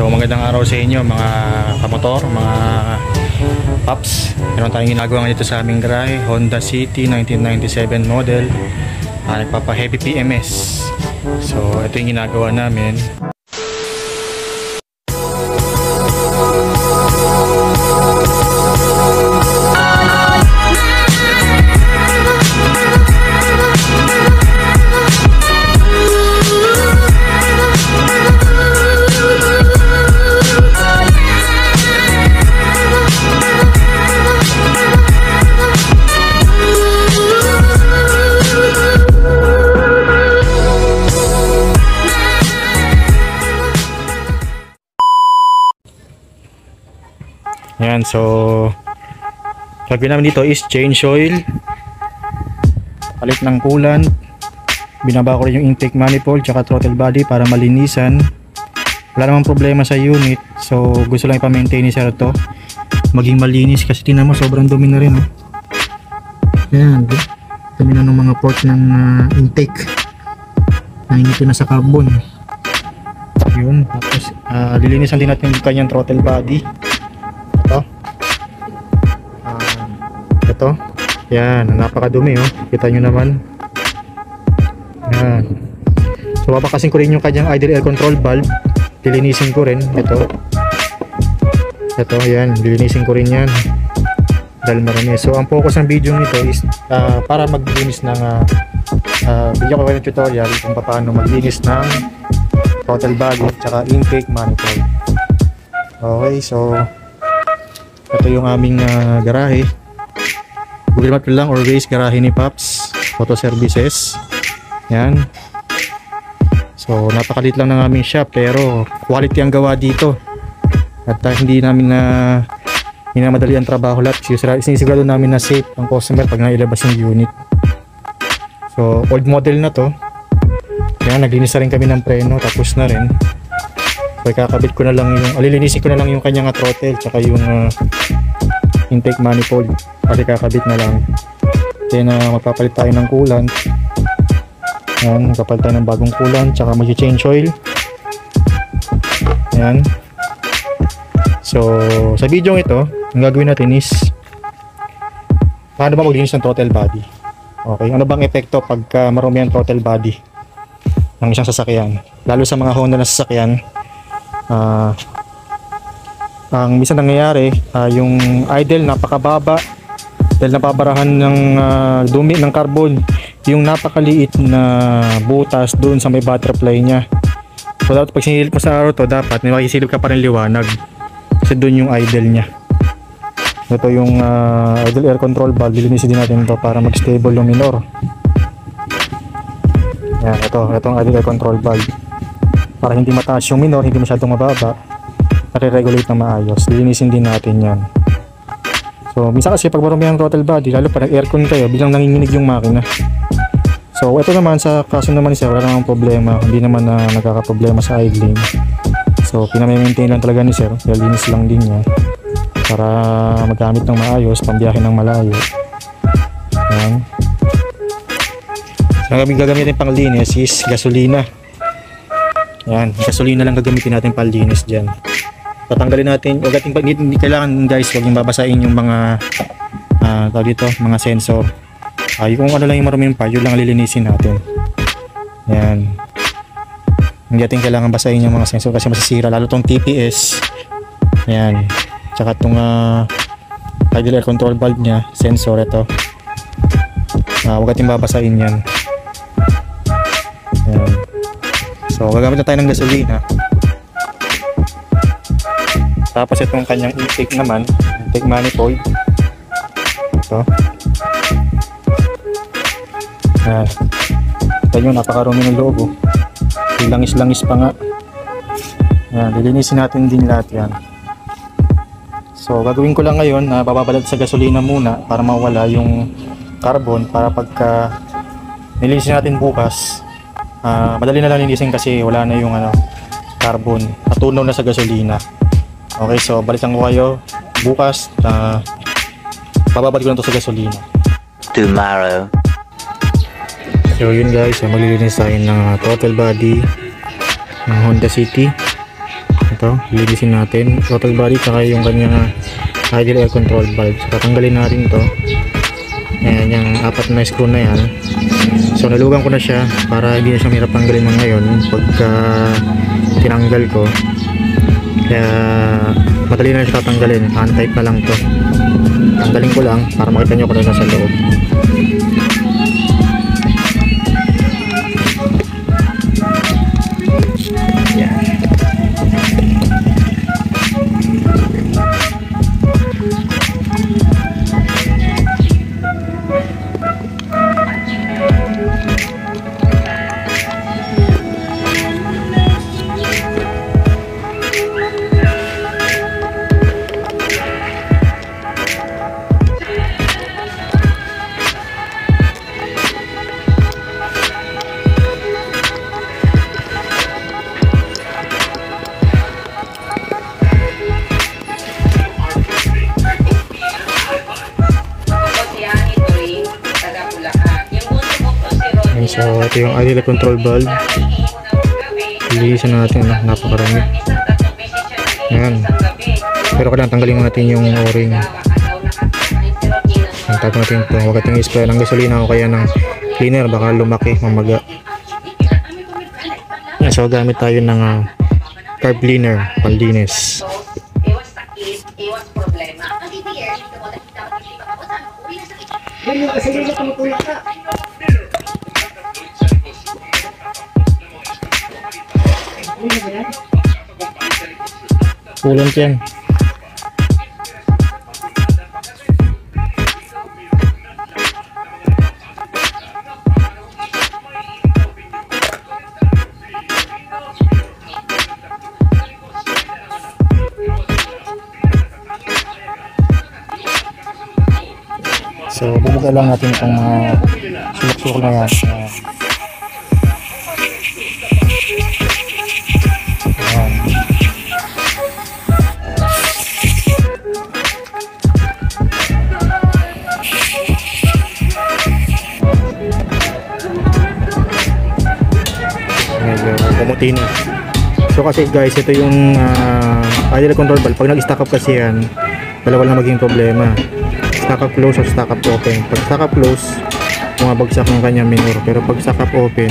So magandang araw sa inyo mga kamotor, mga paps. Meron tayong ginagawa dito sa aming garahe, Honda City 1997 model, nagpapa heavy PMS. So ito yung ginagawa namin. Yan, so gagawin namin dito is change oil, palit ng coolant, binaba ko rin yung intake manifold tsaka throttle body para malinisan. Wala namang problema sa unit, so gusto lang ipa-maintain ni sir to maging malinis kasi tingnan mo sobrang dumi na rin, oh. Yan, dumi na ng mga port ng intake na hindi na sa carbon. Yun, tapos lilinisan din natin yung kanyang throttle body. Ito, yan, napakadumi, oh. Kita nyo naman. Yan. So babakasin ko rin yung kanyang idle air control valve. Lilinisin ko rin ito. Ito, yan, lilinisin ko rin yan dahil marami. So ang focus ng video nito is para maglinis ng bigyan ko kayo ng tutorial kung paano maglinis ng throttle body tsaka intake manifold. Okay, so ito yung aming garahe. Google Map lang or Waze, garahe ni Paps Auto Services. Yan. So napakalit lang ng aming shop pero quality ang gawa dito. At hindi namin minamadali ang trabaho lahat. Sinisigurado namin na safe ang customer pag nailabas yung unit. So old model na to. Yan, naglinis na rin kami ng preno, tapos na rin. So ikakabit ko na lang yung, alilinisin ko na lang yung kanyang throttle tsaka yung intake manifold kasi kakabit na lang. Then magpapalit tayo ng coolant. Yan, magpapalit tayo ng bagong coolant tsaka mag-change oil. Yan. So sa video ito, ang gagawin natin is paano ba maglinis ng throttle body. Okay, ano bang epekto pagka marumi ang throttle body ng isang sasakyan, lalo sa mga Honda na sasakyan. Ang minsan nangyayari, yung idle napakababa dahil napabarahan ng dumi ng carbon, yung napakaliit na butas doon sa may butterfly nya. So dapat pag sinilip mo sa araw to, dapat makisilip ka pa rin liwanag kasi doon yung idle nya. Ito yung idle air control valve, lilinisin din natin to para mag-stable yung minor. Yan, itong idle air control valve para hindi mataas yung minor, hindi masyadong mababa, nare-regulate na maayos. Lilinisin din natin yan. So minsan kasi pag marumi ang throttle body, lalo pa nag-aircon kayo, biglang nanginginig yung makina. So ito naman sa kaso naman ni sir, wala namang problema, hindi naman nagkakaproblema sa idling. So pinamaintain lang talaga ni sir, linis lang din niya para magamit ng maayos, pambiyahe ng malayo. Yan. So ang gagamitin pang linis is gasolina. Yan, gasolina lang gagamitin natin pang linis dyan. Tatanggalin natin, hindi kailangan guys, huwag yung babasain yung mga tawag dito, mga sensor. Kung ano lang yung maruming pa, yun lang lilinisin natin. Yan. Hindi natin kailangan basahin yung mga sensor kasi masisira, lalo tong TPS. Yan. Tsaka tong idle air control valve nya, sensor ito. Huwag natin babasahin yan. Yan. So gagamit na tayo ng gasolina. Tapos itong kanyang intake naman, intake manifold. Ito. Ito nyo, napakarumi ng loob, oh. Langis-langis pa nga. Yan, lilinisin natin din lahat yan. So gagawin ko lang ngayon na bababalad sa gasolina muna para mawala yung carbon, para pagka nilinisin natin bukas, madali na lang linisin kasi wala na yung carbon, natunaw na sa gasolina. Okay, so balikan ko kayo bukas na bababad ko lang to sa gasolina tomorrow. So yun guys, maglilinis tayo ng throttle body ng Honda City ito, linisin natin throttle body tsaka yung kanyang idle air control valve. So tatanggalin natin to. Ayan, yung apat na screw na yan. So nalugan ko na siya para hindi na siya mahirap tanggalin ng ngayon pagka tinanggal ko. Kaya madali na siya tatanggalin, hand type na lang to. Tanggalin ko lang para makita nyo kung ano nasa loob. So ito yung idle control valve. Lilisan natin, napakarami. Ayan. Pero kailangan tanggalin natin yung o-ring. Tago natin ito. Huwag natin i-spray ng gasolina o kaya ng cleaner, baka lumaki, mamaga. Ayan, so gamit tayo ng carb cleaner, panlinis. Kulang yan. So bubuga lang natin itong sulok-sulok na yan. Pumuti na. So kasi guys, ito yung idle control valve. Pag nag-stack up kasi yan, dalawa lang maging problema. Stack up close o stack up open. Pag stack up close, bumabagsak ng kanyang minor. Pero pag stack up open,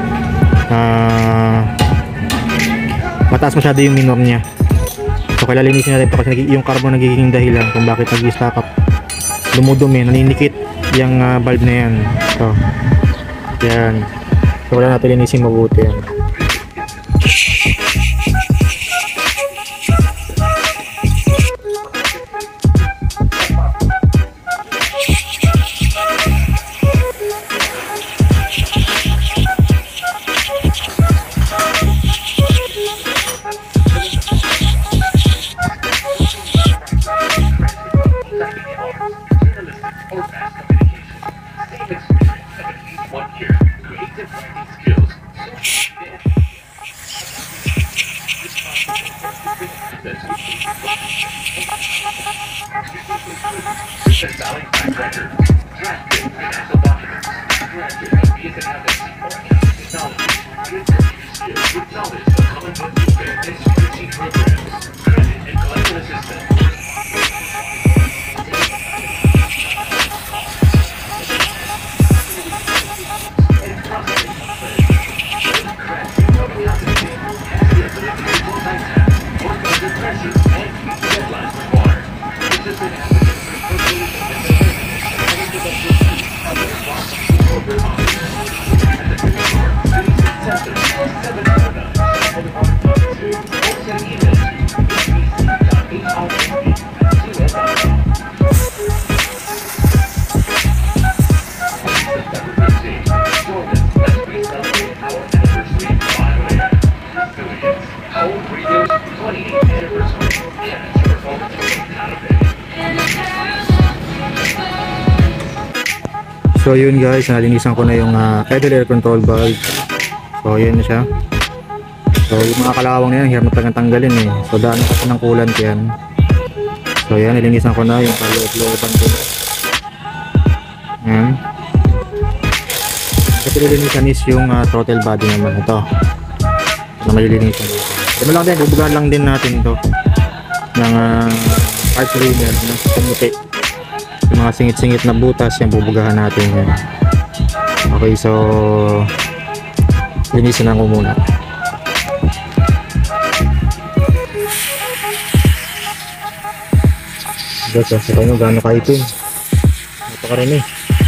mataas masyado yung minor niya. So kaya linisin natin ito kasi yung carbon nagiging dahilan kung bakit nag-stack up. Lumudumi, naninikit yung valve na yan. So, yan. So wala natin linisin mabuti yan. So yun guys, nalinisan ko na yung idle air control valve. So yan na siya. So yung mga kalawang na yan, hirap na talagang tanggalin eh. So daan kasi ng coolant yan. So yan, nalinisan ko na yung kaloob-looban ko. Yan. Kasi nilinisan is yung throttle body naman. Ito na malilinisan. Ano lang din, bubugahan lang din natin to ng part cleaner, no? Kamuti. Yung mga singit-singit na butas, yan bubugahan natin yan. Okay, so linisin na ko muna. Guys, sa kanya gaano kaitim. Napakarami.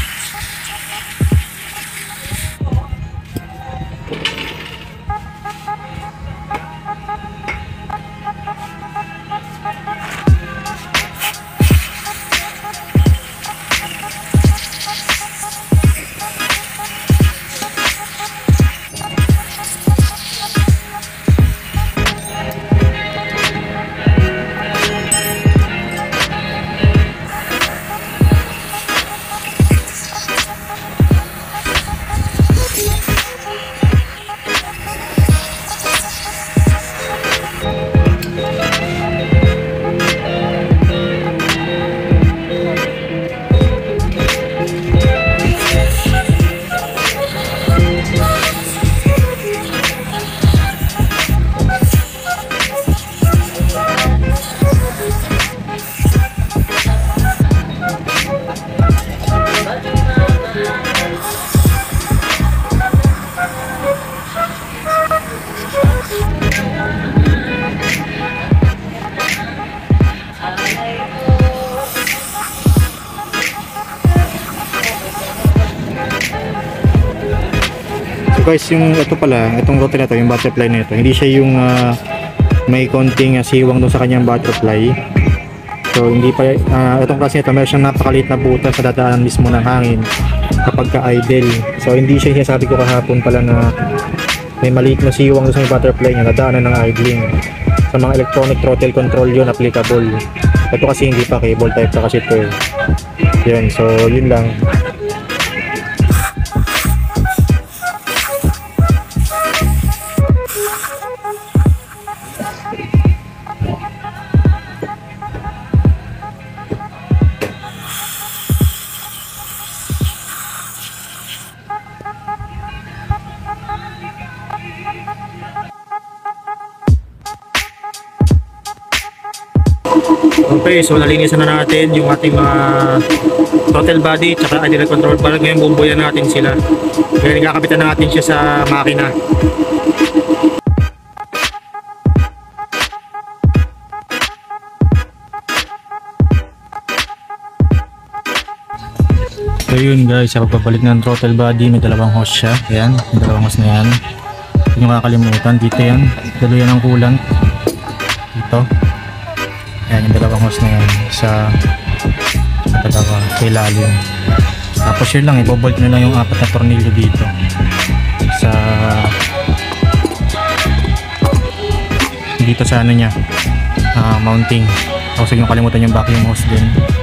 Guys, yung ito pala, itong rotor na to, yung butterfly na ito, hindi siya yung may konting siwang doon sa kanyang butterfly. So hindi pa itong klase nito, meron siyang napakaliit na butas sa dadaanan mismo ng hangin kapag ka-idle. So hindi siya sinasabi ko kahapon pala na may maliit na siwang doon sa may butterfly niya, dadaanan ng idling. Sa mga electronic throttle control yun applicable. Ito kasi hindi pa, cable type pa kasi ito. Yun, so yun lang. Okay, so nalinisan na natin yung ating throttle body tsaka idle control bar. Ngayon bumbuyan natin sila. Ngayon ikakapitan natin siya sa makina. So yun guys, sa pagbabalik ng throttle body, may dalawang hose siya. Ayan, may dalawang hose na yan. Hindi nyo kakalimutan, dito yan. Dalo yan ang coolant. Dito. Ayan, yung dalawang hose na yan sa dalawa, sa ilalim. Tapos yun lang, ibobolt nyo lang yung 4 na tornilyo dito sa dito sa ano nya, mounting. Tapos huwag nyo kalimutan yung vacuum hose din.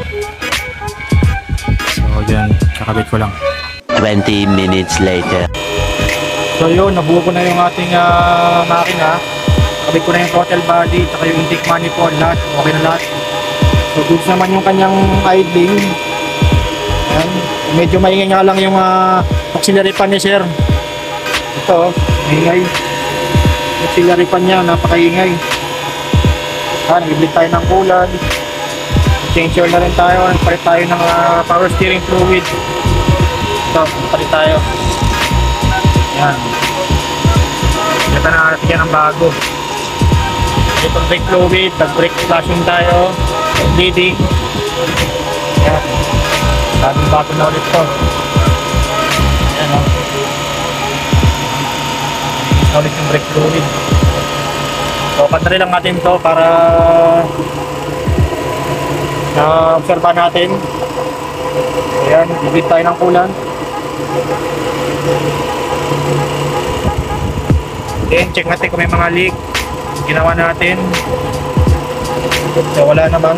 So yan, kakabit ko lang. 20 minutes later. So yun, nabuo ko na yung ating makina. Kabit ko na yung throttle body, saka yung intake manifold, lahat, okay na lahat. So goods naman yung kanyang idling. Ayan. Medyo maingay nga lang yung auxiliary pan ni sir. Ito, maingay. Auxiliary pan niya, napakaingay. Nag-iblit tayo ng kulan. Change oil na rin tayo, nagpalit tayo ng power steering fluid. Ito, nagpalit tayo. Ayan. Kita na natin yan ng bago. Itong brake fluid, nag-brake flashing tayo, bleeding. Ayan. Sabing bago na ulit to. Ayan o. Ulit yung brake fluid. So, pantari lang natin to para na-observa natin. Ayan, bibit tayo ng kulan. Then, check natin kung may mga leak. Ginawa natin. So, wala naman.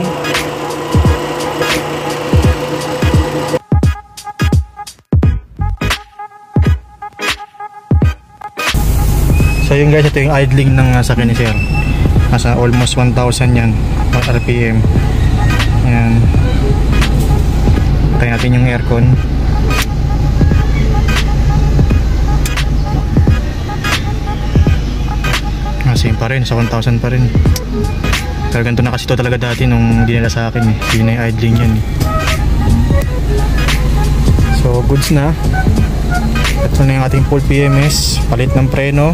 So yun guys, ito yung idling ng sakyan ni sir. Nasa almost 1,000 yan RPM. Ayan. Tayo natin yung aircon. same pa rin, sa 1,000 pa rin. Pero ganito na kasi ito talaga dati nung dinala sa akin eh. Hindi na yung idling yan eh. So goods na. Ito na yung ating full PMS. Palit ng preno.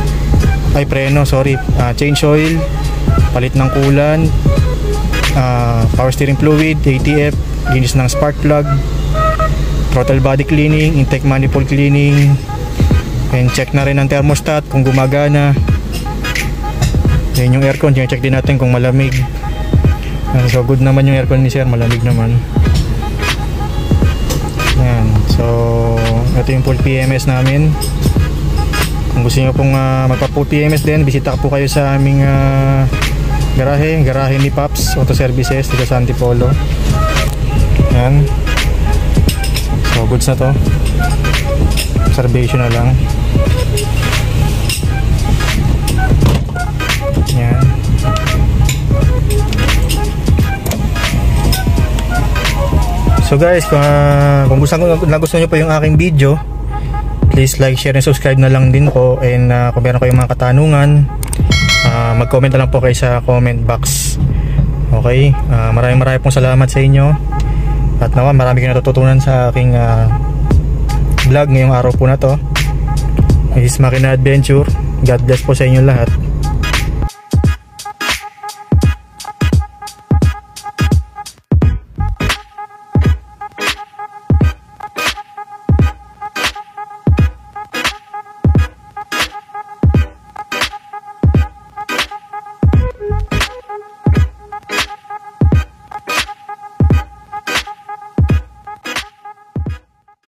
Change oil. Palit ng coolant. Power steering fluid, ATF. Linis ng spark plug. Throttle body cleaning. Intake manifold cleaning. And check na rin ang thermostat kung gumagana. Yan yung aircon, check din natin kung malamig. So good naman yung aircon ni sir, malamig naman. Yan. So ito yung full PMS namin. Kung gusto nyo pong magpa-full PMS din, bisita po kayo sa aming garahe ni Pops Auto Services dito sa Antipolo. Yan. So goods na to. Observation na lang. Yan. So guys, kung gusto nyo po yung aking video, please like, share, and subscribe na lang din po. And kung meron kayong mga katanungan, mag-comment na lang po kayo sa comment box. Okay, maraming pong salamat sa inyo. At naman marami kayong natututunan sa aking vlog ngayong araw po na to. This is Makina Adventure. God bless po sa inyo lahat.